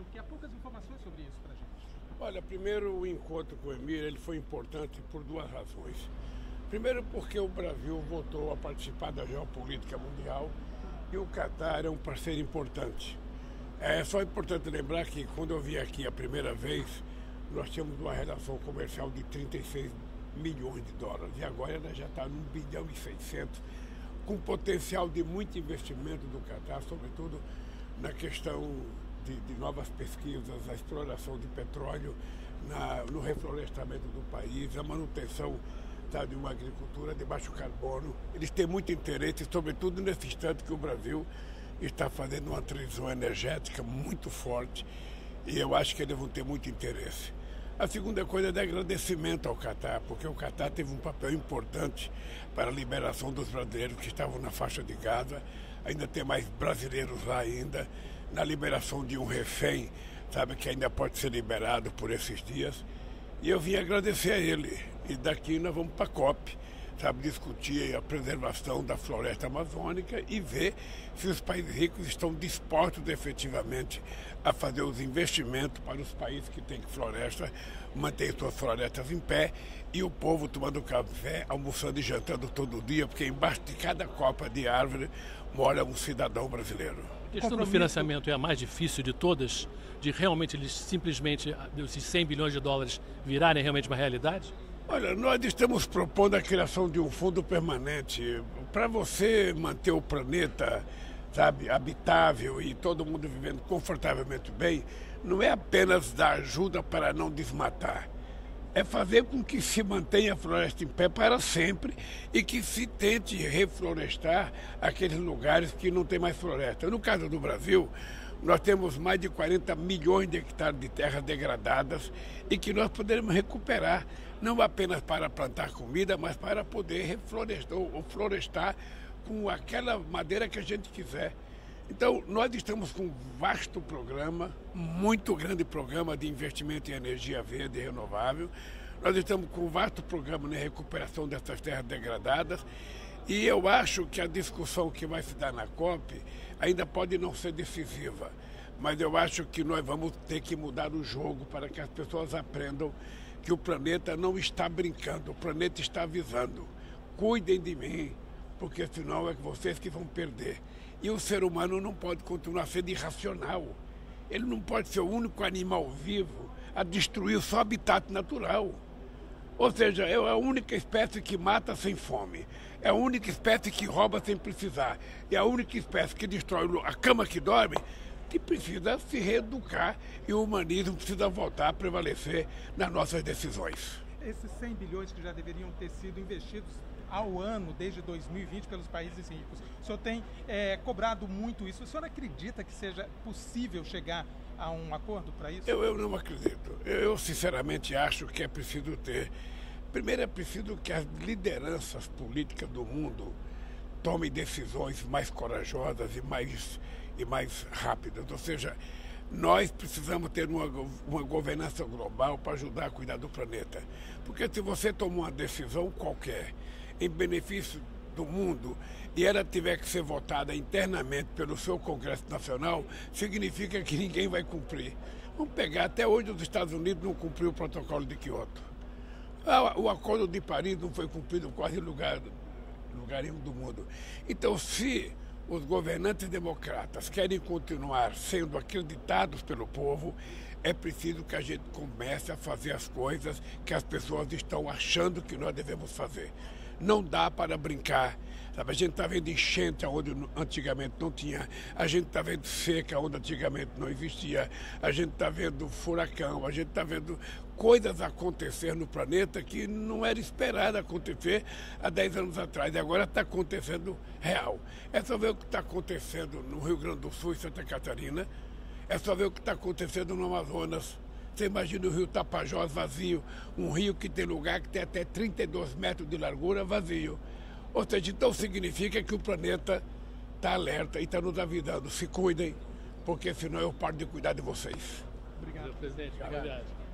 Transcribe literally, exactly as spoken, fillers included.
Porque há poucas informações sobre isso para a gente. Olha, primeiro o encontro com o Emir ele foi importante por duas razões. Primeiro porque o Brasil voltou a participar da geopolítica mundial e o Catar é um parceiro importante. É só importante lembrar que quando eu vim aqui a primeira vez, nós tínhamos uma relação comercial de trinta e seis milhões de dólares e agora ela já está num bilhão e seiscentos, com potencial de muito investimento do Catar, sobretudo na questão de, de novas pesquisas, a exploração de petróleo, na, no reflorestamento do país, a manutenção tá, de uma agricultura de baixo carbono. Eles têm muito interesse, sobretudo nesse instante que o Brasil está fazendo uma transição energética muito forte e eu acho que eles vão ter muito interesse. A segunda coisa é de agradecimento ao Catar, porque o Catar teve um papel importante para a liberação dos brasileiros que estavam na faixa de Gaza. Ainda tem mais brasileiros lá ainda, na liberação de um refém, sabe, que ainda pode ser liberado por esses dias. E eu vim agradecer a ele. E daqui nós vamos para a COP, sabe, discutir a preservação da floresta amazônica e ver se os países ricos estão dispostos efetivamente a fazer os investimentos para os países que têm floresta, manter suas florestas em pé e o povo tomando café, almoçando e jantando todo dia, porque embaixo de cada copa de árvore mora um cidadão brasileiro. A questão do financiamento é a mais difícil de todas, de realmente eles simplesmente, esses cem bilhões de dólares virarem realmente uma realidade? Olha, nós estamos propondo a criação de um fundo permanente para você manter o planeta, sabe, habitável e todo mundo vivendo confortavelmente bem. Não é apenas dar ajuda para não desmatar, é fazer com que se mantenha a floresta em pé para sempre e que se tente reflorestar aqueles lugares que não tem mais floresta. No caso do Brasil, nós temos mais de quarenta milhões de hectares de terras degradadas e que nós poderemos recuperar, não apenas para plantar comida, mas para poder reflorestar ou florestar com aquela madeira que a gente quiser. Então, nós estamos com um vasto programa, muito grande programa de investimento em energia verde e renovável. Nós estamos com um vasto programa de recuperação dessas terras degradadas. E eu acho que a discussão que vai se dar na COP ainda pode não ser decisiva, mas eu acho que nós vamos ter que mudar o jogo para que as pessoas aprendam que o planeta não está brincando, o planeta está avisando. Cuidem de mim, porque senão é vocês que vão perder. E o ser humano não pode continuar sendo irracional. Ele não pode ser o único animal vivo a destruir o seu habitat natural. Ou seja, é a única espécie que mata sem fome. É a única espécie que rouba sem precisar. É a única espécie que destrói a cama que dorme, que precisa se reeducar e o humanismo precisa voltar a prevalecer nas nossas decisões. Esses cem bilhões que já deveriam ter sido investidos ao ano, desde dois mil e vinte, pelos países ricos. O senhor tem é, cobrado muito isso. O senhor acredita que seja possível chegar a um acordo para isso? Eu, eu não acredito. Eu, sinceramente, acho que é preciso ter... Primeiro, é preciso que as lideranças políticas do mundo tomem decisões mais corajosas e mais, e mais rápidas. Ou seja, nós precisamos ter uma, uma governança global para ajudar a cuidar do planeta. Porque se você tomar uma decisão qualquer em benefício do mundo e ela tiver que ser votada internamente pelo seu Congresso Nacional, significa que ninguém vai cumprir. Vamos pegar, até hoje os Estados Unidos não cumpriu o protocolo de Kyoto. O Acordo de Paris não foi cumprido em quase lugar, lugar nenhum do mundo. Então, se os governantes democratas querem continuar sendo acreditados pelo povo, é preciso que a gente comece a fazer as coisas que as pessoas estão achando que nós devemos fazer. Não dá para brincar. Sabe? A gente está vendo enchente onde antigamente não tinha, a gente está vendo seca onde antigamente não existia, a gente está vendo furacão, a gente está vendo coisas acontecer no planeta que não era esperado acontecer há dez anos atrás, e agora está acontecendo real. É só ver o que está acontecendo no Rio Grande do Sul e Santa Catarina, é só ver o que está acontecendo no Amazonas. Você imagina o rio Tapajós vazio, um rio que tem lugar que tem até trinta e dois metros de largura vazio. Ou seja, então significa que o planeta está alerta e está nos avisando. Se cuidem, porque senão eu paro de cuidar de vocês. Obrigado, presidente. Obrigado.